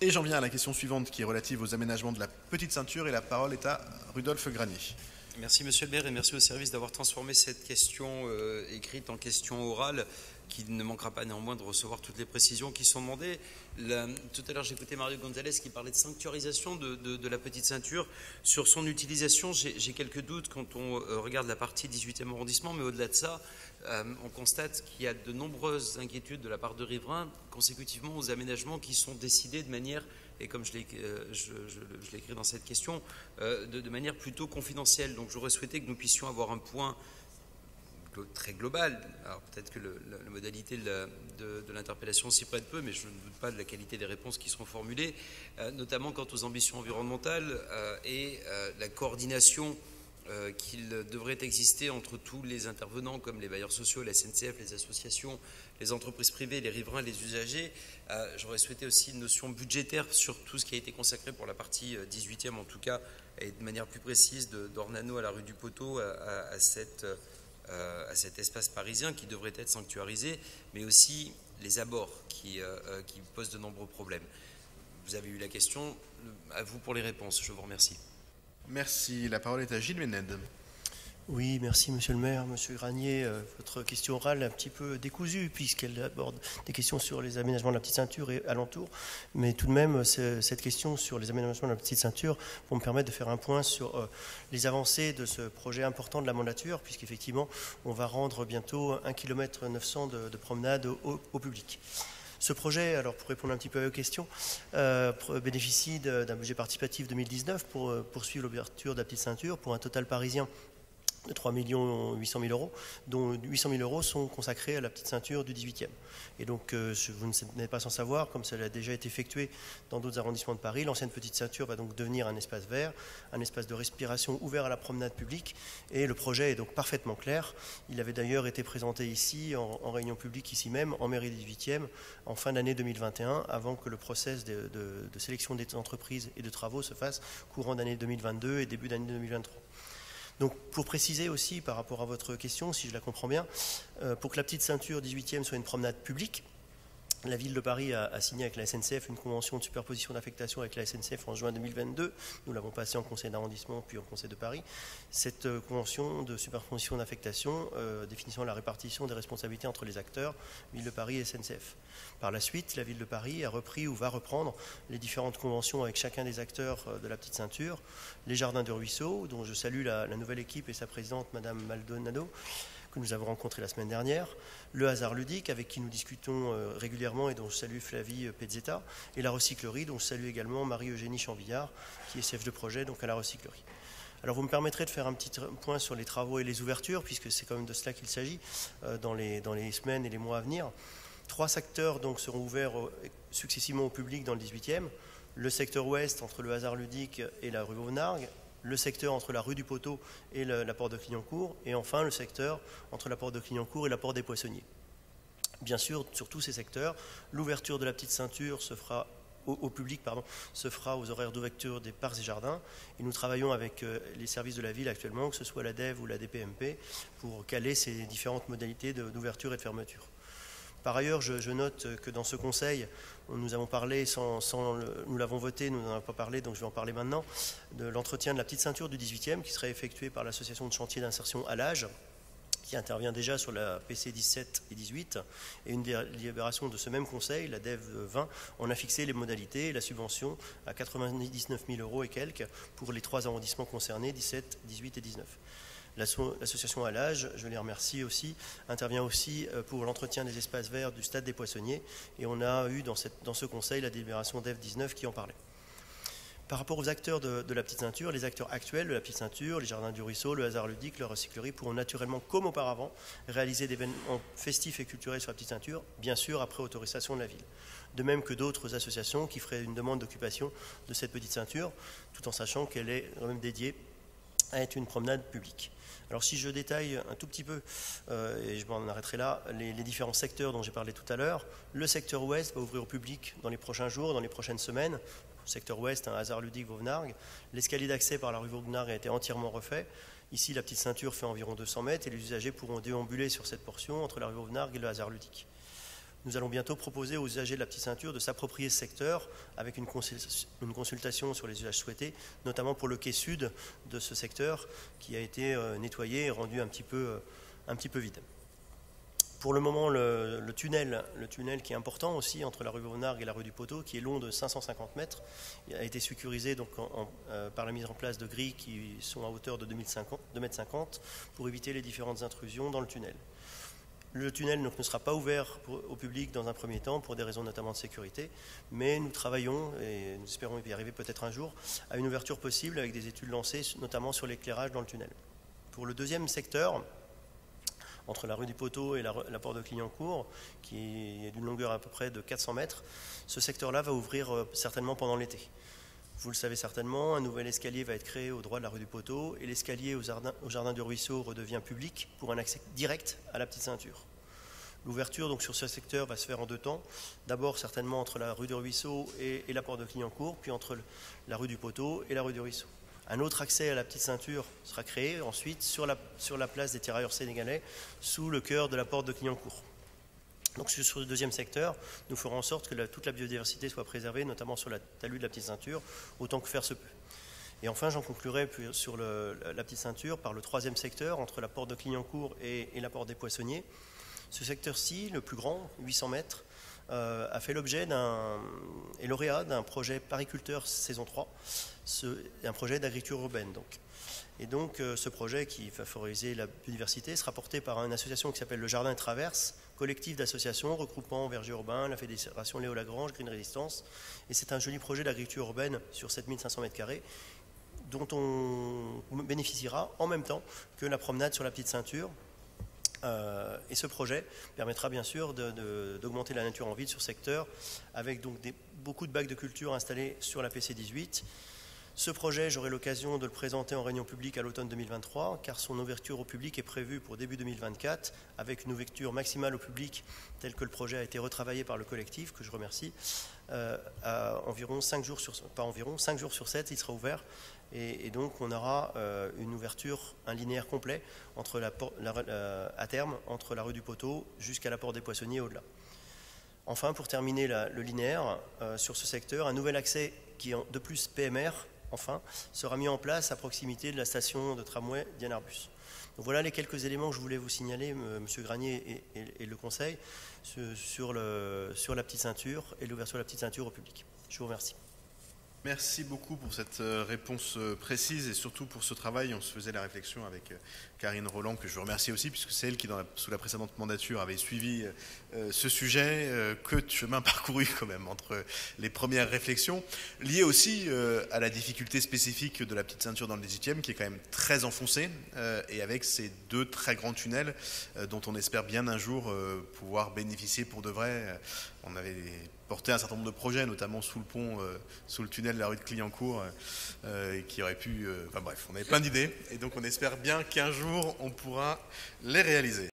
Et j'en viens à la question suivante qui est relative aux aménagements de la petite ceinture et la parole est à Rudolf Granier. Merci Monsieur le maire et merci au service d'avoir transformé cette question écrite en question orale qui ne manquera pas néanmoins de recevoir toutes les précisions qui sont demandées. Tout à l'heure j'ai écouté Mario Gonzalez qui parlait de sanctuarisation de la petite ceinture. Sur son utilisation, j'ai quelques doutes quand on regarde la partie 18e arrondissement, mais au-delà de ça, on constate qu'il y a de nombreuses inquiétudes de la part de riverains consécutivement aux aménagements qui sont décidés de manière, et comme je l'ai écrit dans cette question, de manière plutôt confidentielle. Donc j'aurais souhaité que nous puissions avoir un point très global. Alors peut-être que la modalité de l'interpellation s'y prête peu, mais je ne doute pas de la qualité des réponses qui seront formulées, notamment quant aux ambitions environnementales et la coordination qu'il devrait exister entre tous les intervenants comme les bailleurs sociaux, la SNCF, les associations, les entreprises privées, les riverains, les usagers. J'aurais souhaité aussi une notion budgétaire sur tout ce qui a été consacré pour la partie 18e en tout cas, et de manière plus précise d'Ornano à la rue du Poteau à cet espace parisien qui devrait être sanctuarisé, mais aussi les abords qui posent de nombreux problèmes. Vous avez eu la question, à vous pour les réponses, je vous remercie. Merci. La parole est à Gilles Ménède. Oui, merci Monsieur le maire. Monsieur Granier, votre question orale est un petit peu décousue puisqu'elle aborde des questions sur les aménagements de la petite ceinture et alentour. Mais tout de même, cette question sur les aménagements de la petite ceinture vont me permettre de faire un point sur les avancées de ce projet important de la mandature, puisqu'effectivement, on va rendre bientôt 1,9 km de promenade au public. Ce projet, alors pour répondre un petit peu aux questions, bénéficie d'un budget participatif 2019 pour poursuivre l'ouverture de la petite ceinture pour un total parisien de 3 800 000 euros, dont 800 000 euros sont consacrés à la petite ceinture du 18e. Et donc, vous n'êtes pas sans savoir, comme cela a déjà été effectué dans d'autres arrondissements de Paris, l'ancienne petite ceinture va donc devenir un espace vert, un espace de respiration ouvert à la promenade publique, et le projet est donc parfaitement clair. Il avait d'ailleurs été présenté ici, en réunion publique ici même, en mairie du 18e, en fin d'année 2021, avant que le process de sélection des entreprises et de travaux se fasse courant d'année 2022 et début d'année 2023. Donc, pour préciser aussi par rapport à votre question, si je la comprends bien, pour que la petite ceinture 18e soit une promenade publique, la ville de Paris a signé avec la SNCF une convention de superposition d'affectation avec la SNCF en juin 2022. Nous l'avons passée en conseil d'arrondissement puis en conseil de Paris. Cette convention de superposition d'affectation définissant la répartition des responsabilités entre les acteurs, ville de Paris et SNCF. Par la suite, la ville de Paris a repris ou va reprendre les différentes conventions avec chacun des acteurs de la petite ceinture. Les Jardins de Ruisseau, dont je salue la nouvelle équipe et sa présidente, Madame Maldonado, que nous avons rencontré la semaine dernière, le Hasard Ludique, avec qui nous discutons régulièrement et dont je salue Flavie Pezzetta, et la recyclerie, dont je salue également Marie-Eugénie Chambillard, qui est chef de projet donc à la recyclerie. Alors vous me permettrez de faire un petit point sur les travaux et les ouvertures, puisque c'est quand même de cela qu'il s'agit dans les semaines et les mois à venir. 3 secteurs donc seront ouverts successivement au public dans le 18e. Le secteur ouest entre le Hasard Ludique et la rue Auvenargues, le secteur entre la rue du Poteau et la porte de Clignancourt, et enfin le secteur entre la porte de Clignancourt et la porte des Poissonniers. Bien sûr, sur tous ces secteurs, l'ouverture de la petite ceinture se fera au public se fera aux horaires d'ouverture des parcs et jardins. Et nous travaillons avec les services de la ville actuellement, que ce soit la DEV ou la DPMP, pour caler ces différentes modalités d'ouverture et de fermeture. Par ailleurs, je note que dans ce conseil, nous avons parlé, nous l'avons voté, nous n'en avons pas parlé, donc je vais en parler maintenant, de l'entretien de la petite ceinture du 18e qui serait effectué par l'association de chantier d'insertion à l'âge, qui intervient déjà sur la PC 17 et 18, et une délibération de ce même conseil, la DEV 20, on a fixé les modalités et la subvention à 99 000 euros et quelques pour les 3 arrondissements concernés, 17, 18 et 19. L'association à l'âge, je les remercie aussi, intervient aussi pour l'entretien des espaces verts du stade des Poissonniers, et on a eu dans ce conseil la délibération DEV 19 qui en parlait. Par rapport aux acteurs de la petite ceinture, les acteurs actuels de la petite ceinture, les Jardins du Ruisseau, le Hasard Ludique, la recyclerie, pourront naturellement, comme auparavant, réaliser des événements festifs et culturels sur la petite ceinture, bien sûr après autorisation de la ville. De même que d'autres associations qui feraient une demande d'occupation de cette petite ceinture, tout en sachant qu'elle est quand même dédiée à être une promenade publique. Alors si je détaille un tout petit peu, et je m'en arrêterai là, les différents secteurs dont j'ai parlé tout à l'heure, le secteur ouest va ouvrir au public dans les prochains jours, dans les prochaines semaines. Le secteur ouest, un Hasard Ludique Vauvenargues. L'escalier d'accès par la rue Vauvenargues a été entièrement refait. Ici, la petite ceinture fait environ 200 mètres et les usagers pourront déambuler sur cette portion entre la rue Vauvenargues et le Hasard Ludique. Nous allons bientôt proposer aux usagers de la petite ceinture de s'approprier ce secteur avec une consultation sur les usages souhaités, notamment pour le quai sud de ce secteur qui a été nettoyé et rendu un petit peu vide. Pour le moment, le tunnel qui est important aussi entre la rue Bonnard et la rue du Poteau, qui est long de 550 mètres, a été sécurisé donc par la mise en place de grilles qui sont à hauteur de 2,50 m pour éviter les différentes intrusions dans le tunnel. Le tunnel donc, ne sera pas ouvert au public dans un premier temps pour des raisons notamment de sécurité, mais nous travaillons, et nous espérons y arriver peut-être un jour, à une ouverture possible avec des études lancées, notamment sur l'éclairage dans le tunnel. Pour le deuxième secteur, entre la rue du Poteau et la porte de Clignancourt, qui est d'une longueur à peu près de 400 mètres, ce secteur-là va ouvrir certainement pendant l'été. Vous le savez certainement, un nouvel escalier va être créé au droit de la rue du Poteau et l'escalier au jardin du Ruisseau redevient public pour un accès direct à la petite ceinture. L'ouverture donc sur ce secteur va se faire en deux temps. D'abord certainement entre la rue du Ruisseau et la porte de Clignancourt, puis entre la rue du Poteau et la rue du Ruisseau. Un autre accès à la petite ceinture sera créé ensuite sur la place des tirailleurs sénégalais, sous le cœur de la porte de Clignancourt. Donc sur le deuxième secteur, nous ferons en sorte que toute la biodiversité soit préservée, notamment sur la talus de la petite ceinture, autant que faire se peut. Et enfin, j'en conclurai sur la petite ceinture par le troisième secteur, entre la porte de Clignancourt et la porte des Poissonniers. Ce secteur-ci, le plus grand, 800 mètres, a fait l'objet est lauréat d'un projet Pariculteur saison 3, un projet d'agriculture urbaine. Et donc ce projet qui va favoriser la biodiversité sera porté par une association qui s'appelle le Jardin et Traverse, collectif d'associations regroupant Verger Urbain, la Fédération Léo Lagrange, Green Résistance. Et c'est un joli projet d'agriculture urbaine sur 7500 m², dont on bénéficiera en même temps que la promenade sur la petite ceinture. Et ce projet permettra bien sûr d'augmenter la nature en ville sur ce secteur, avec donc beaucoup de bacs de culture installés sur la PC18. Ce projet, j'aurai l'occasion de le présenter en réunion publique à l'automne 2023, car son ouverture au public est prévue pour début 2024, avec une ouverture maximale au public, tel que le projet a été retravaillé par le collectif, que je remercie, à environ 5 jours sur 7, il sera ouvert. Et donc on aura une ouverture, un linéaire complet à terme entre la rue du Poteau jusqu'à la porte des Poissonniers et au-delà. Enfin, pour terminer le linéaire sur ce secteur, un nouvel accès qui est de plus PMR, sera mis en place à proximité de la station de tramway Diane-Arbus. Donc voilà les quelques éléments que je voulais vous signaler, M. Granier et le Conseil, sur la petite ceinture et l'ouverture de la petite ceinture au public. Je vous remercie. Merci beaucoup pour cette réponse précise et surtout pour ce travail. On se faisait la réflexion avec Karine Roland, que je remercie aussi, puisque c'est elle qui, sous la précédente mandature, avait suivi ce sujet. Que de chemin parcouru quand même entre les premières réflexions, liées aussi à la difficulté spécifique de la petite ceinture dans le 18e, qui est quand même très enfoncée, et avec ces deux très grands tunnels dont on espère bien un jour pouvoir bénéficier pour de vrai. On avait porté un certain nombre de projets, notamment sous le pont, sous le tunnel de la rue de Clignancourt, qui aurait pu... Enfin bref, on avait plein d'idées, et donc on espère bien qu'un jour on pourra les réaliser.